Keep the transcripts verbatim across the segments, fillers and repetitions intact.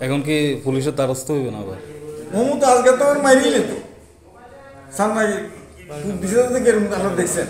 এখন কি পুলিশের দ্বারস্থ হইবে না আবার? মোমো তো আজকে তো আমার মারিলে তো সামনে বিশেষ আপনারা দেখছেন।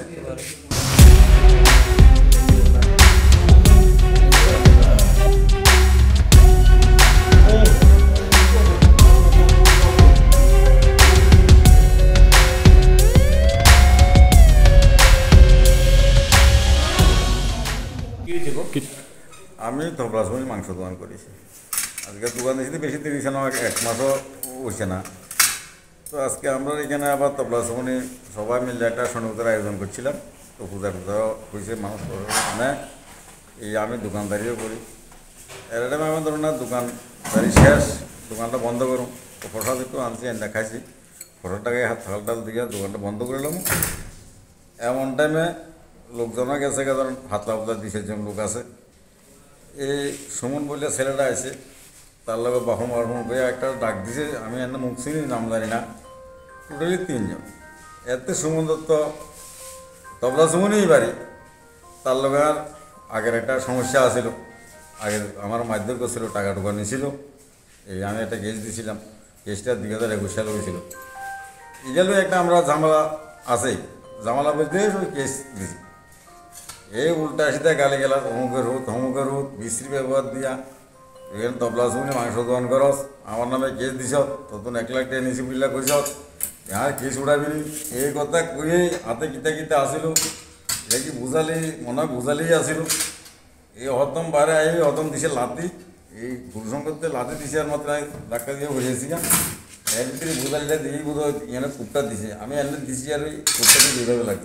আমি তবলা সময় মাংস দোকান করেছি। আজকে দোকান দিয়েছি বেশি দিন হয়েছে না, এক মাসও হয়েছে না। তো আজকে আমরা এখানে আবার তবলা সময় সবাই মিলে একটা সন্ন্যতের আয়োজন করছিলাম। তো পূজা টুজাও হয়েছে, মানুষ মানে এই আমি দোকানদারিও করি। এর টাইমে আমার ধরুন না দোকানদারি শেষ, দোকানটা বন্ধ করুন। তো প্রসাদ একটু আনছি, এনে খাইছি, প্রসাদটাকে হাত থাল টাল দিয়ে দোকানটা বন্ধ করলাম। এমন টাইমে লোকজনও গেছে, ধরুন হাতলা পাতলা দিছে জন লোক আছে। এই সুমন বলে ছেলেটা আছে, তার লগে বাহন বাহন করে একটা ডাক দিছে। আমি এনে মুখ চিনি, নাম জানি না। টোটালি তিনজন। এতে সুমন দত্ত তবলা সুমনই বাড়ি। তার লগে আর আগের একটা সমস্যা আছিল, আগের আমার মাধ্যম করছিল, টাকা টুকা নিয়েছিল। এই আমি একটা কেস দিয়েছিলাম, কেসটা দুই হাজার একুশ সালে হয়েছিল। এগুলো একটা আমরা ঝামেলা আছেই, ঝামেলা বলতে ওই কেস দিছি। এই উল্টা সিধা গালি গেলা, অমুকের হুত অমুকের হুত বিশ্রী ব্যবহার দিয়া এখানে তবলা শুনে মাংস দোকান করস, আমার নামে কেস দিছ, তখন এক লাখ টাকা নিয়েছি বিল্লা কইস, আর কেস উড়াবি নি। এই কথা কয়ে হাতে কিতা কিতা আসিল, এটা কি বুঝালি মনে হয় বুঝালেই আসিল। এই হতম বারে এই হতম দিছে লাতি, এই ঘুরসং করতে লাতি দিছে, আর মাত্র ধাক্কা দিয়ে হয়েছি। এর ভিতরে বুঝালিটা দিয়েই বোধ হয় এখানে কুপটা দিছে, আমি এনে দিছি আর ওই কুপটাকে যেভাবে লাগছে।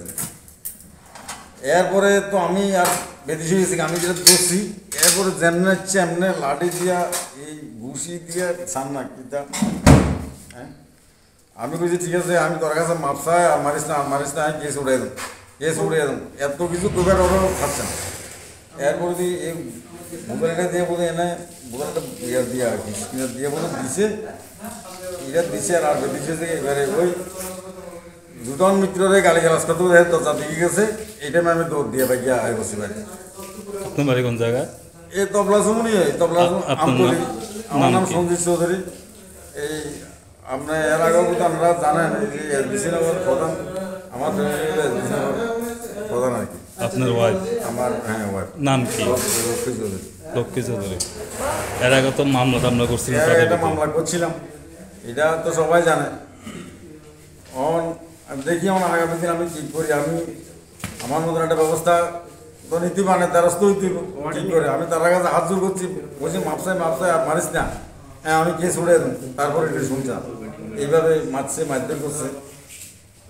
এরপরে তো আমি আর বেদিস হয়েছি, আমি যেটা ধরছি, এরপরে যেমনে হচ্ছে এমনি লাঠি দিয়া এই ঘুষি দিয়া সামনা কিতা। হ্যাঁ, আমি বলছি ঠিক আছে, আমি তোর কাছে মাপসাই আর মারিস না, আর মারিস না, আমি কেস উড়াই দেব, কেস উড়িয়ে দেব। এত কিছু করবার ওরা খাচ্ছে না। এরপরে দিয়ে এই মোবাইলটা দিয়ে বোধ এনে মোবাইলটা ইয়ে দিয়া আর কি দিয়ে বোধ দিছে, এটা দিছে। আর বেদিস হয়েছে এবারে ওই দুজন মিত্ররে গালি গালাজ করতে দরজা দিকে গেছে। এই টাইমে আমি দৌড় দিয়ে পাই গিয়া আয় বসি বাড়ি। আপনার বাড়ি কোন জায়গায়? এই তবলা সুমনি, তবলা আমতলি। আমার নাম সঞ্জিত চৌধুরী। এই আপনার এর আগেও কিন্তু আপনারা জানেন যে এসবিসি নগর প্রধান, আমার এসবিসি নগর প্রধান আর কি। আপনার ওয়াইফ? আমার হ্যাঁ ওয়াইফ। নাম কি? লক্ষ্মী চৌধুরী। লক্ষ্মী চৌধুরী। এর আগে তো মামলা টামলা করছিলেন? এটা মামলা করছিলাম, এটা তো সবাই জানে। অন আমি দেখি আমার আগামী দিন আমি কী করি। আমি আমার মতন একটা ব্যবস্থা তো নীতি মানে দ্বারস্থ হইতে ঠিক করে আমি তার কাছে হাত জোর করছি, বলছি মাপসাই মাপসাই আর মারিস না, হ্যাঁ আমি কেস উড়ে দেব। তারপরে এটা শুনছিলাম এইভাবে মারছে, মারধর করছে।